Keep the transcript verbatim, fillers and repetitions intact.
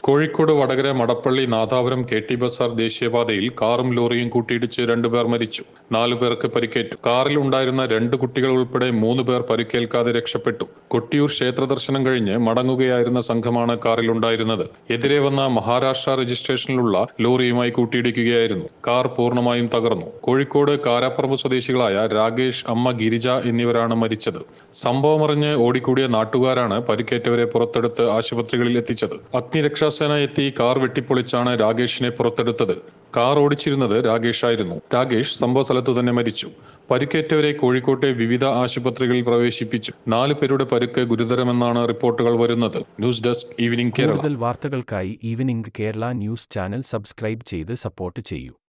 Kozhikode Vadakara Madappally Nadapuram K T Bazar ദേശീയപാതയിൽ കാറും ലോറിയും കൂട്ടിയിടിച്ച് രണ്ടുപേർ മരിച്ചു. നാലു പേർക്ക് പരിക്കേറ്റു. കാറിൽ ഉണ്ടായിരുന്ന രണ്ട് കുട്ടികൾ ഉൾപ്പെടെ മൂന്ന് പേർ പരിക്കേൽക്കാതെ രക്ഷപ്പെട്ടു. കൊട്ടിയൂർ ക്ഷേത്ര ദർശനം കഴിഞ്ഞ് മടങ്ങുകയായിരുന്ന സംഘമാണ് കാറിലുണ്ടായിരുന്നത്. എതിരെ വന്ന മഹാരാഷ്ട്ര രജിസ്ട്രേഷനിലുള്ള ലോറിയുമായി കൂട്ടിയിടിക്കുകയായിരുന്നു. കാർ പൂർണ്ണമായും തകർന്നു. കോഴിക്കോട് കാരാപ്പറമ്പ് സ്വദേശികളായ രാകേഷ്, അമ്മ ഗിരിജ എന്നിവരാണ് മരിച്ചത്. സംഭവമറിഞ്ഞ് ഓടിക്കൂടിയ നാട്ടുകാരാണ് പരിക്കേറ്റവരെ പുറത്തെടുത്ത് ആശുപത്രികളിൽ എത്തിച്ചത്. അഗ്നിരക്ഷാ സേന എത്തി കാർ വെട്ടിപ്പൊളിച്ചാണ് രാകേഷിനെ പുറത്തെടുത്തത്. കാർ ഓടിച്ചിരുന്നത് രാകേഷായിരുന്നു. രാകേഷ് സംഭവ സ്ഥലത്തു തന്നെ മരിച്ചു. പരിക്കേറ്റവരെ കോഴിക്കോട്ടെ വിവിധ ആശുപത്രികളിൽ പ്രവേശിപ്പിച്ചു. നാലു പേരുടെ പരിക്ക് ഗുരുതരമെന്നാണ് റിപ്പോർട്ടുകൾ വരുന്നത്. News desk, evening Kerala. കൂടുതൽ വാർത്തകൾക്കായി evening Kerala news channel subscribe ചെയ്ത് സപ്പോർട്ട് ചെയ്യൂ.